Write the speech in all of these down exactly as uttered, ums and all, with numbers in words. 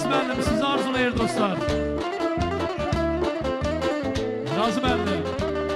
müəllim sizi arzulayır dostlar. Razı müəllim.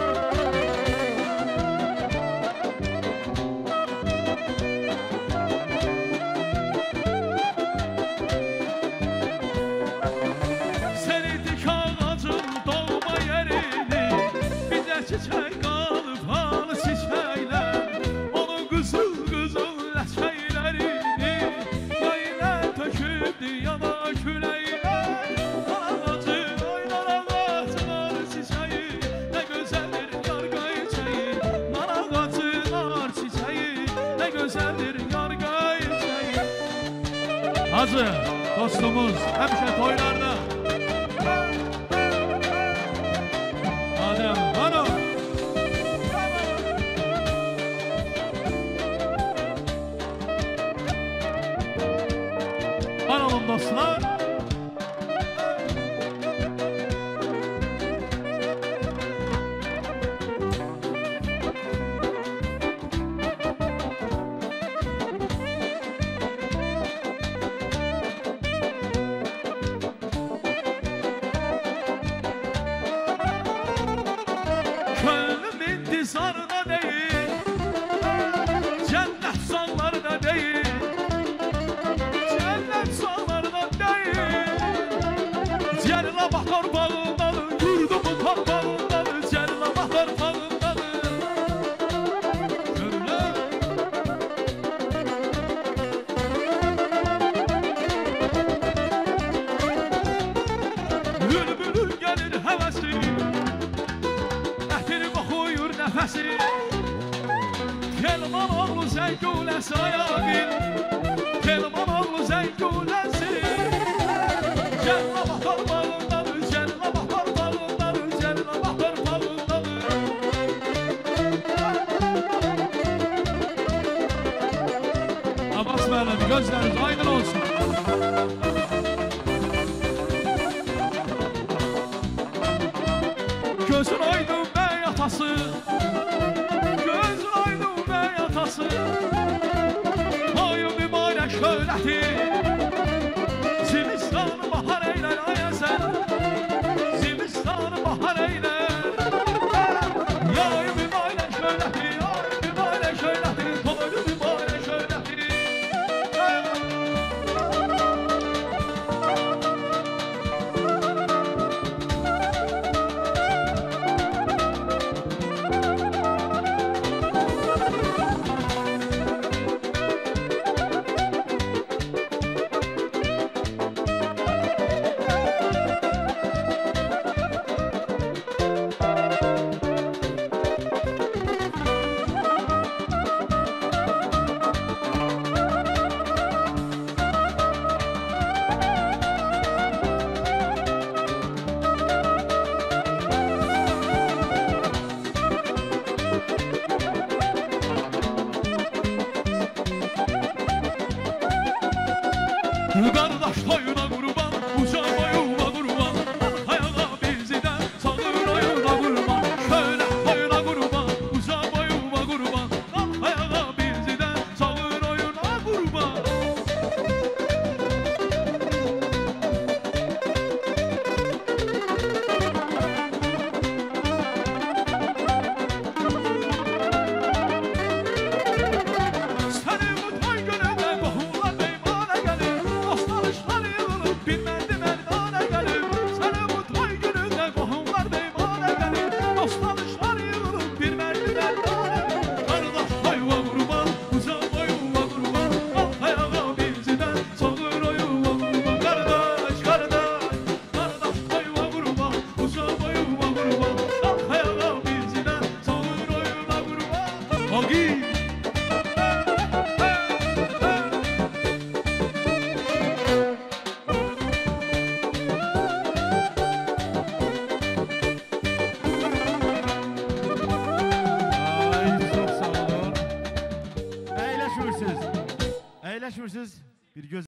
Seridik ağacın doğma yerini, bir de çiçek kalıp halı çiçekler. Onun kızıl kızıl leçeylerini yayına töküldü yana küleyler. Ağacın oynar ağacın ar çiçeği, ne güzeldir yarga çiçeği. Nar ağacın ar çiçeği, ne güzeldir yarga çiçeği. Hacı dostumuz hemşe toylarda. Adem Bano. Banalım dostlar. Könlüm intizarına değil, cennet sallarına değil, cennet sallarına değil. Celle bakar bağındadır, yurdumun torpağındadır, celle bakar bağındadır. Könlüm bülbülün gelir hevesi, nefesi. Kelman oğlu zengulesi ayağın, Kelman oğlu zengulesi. Celle bakar bağındadır, celle bakar bağındadır, celle bakar bağındadır. Abbas müəllim gözleriniz aydın olsun. Gözün aydın bey atası, gözün aydın bey atası. Ayın mübarek şöhreti, Zimistanı bahar eyler ayesen, Zimistanı bahar eyler. Ayın mübarek şöhreti, ayın mübarek şöhreti, toylu mübarek şöhreti. Kardeş toyuna kurban, uca boyuna kurban, ayağa bizden sağır oyuna kurban. Şöyle toyuna kurban, uca boyuna kurban, ayağa bizden sağır oyuna kurban. Seni bu toy gününde kohumlar meymana gelir, dostlar yığılıp bilmezdi merdana gelir. Seni bu toy gününde kohumlar meymana gelir, dostlar yığılıp bilmezdi merdana gelir. Kardeş toyuna kurban, uca boyuna kurban, ayağa bizden sağır oyuna kurban. Kardeş, kardeş, kardeş toyuna kurban, uca boyuna kurban, ayağa bizden sağır oyuna kurban. Agi! Əyləşmirsiniz. Əyləşmirsiniz. Bir göz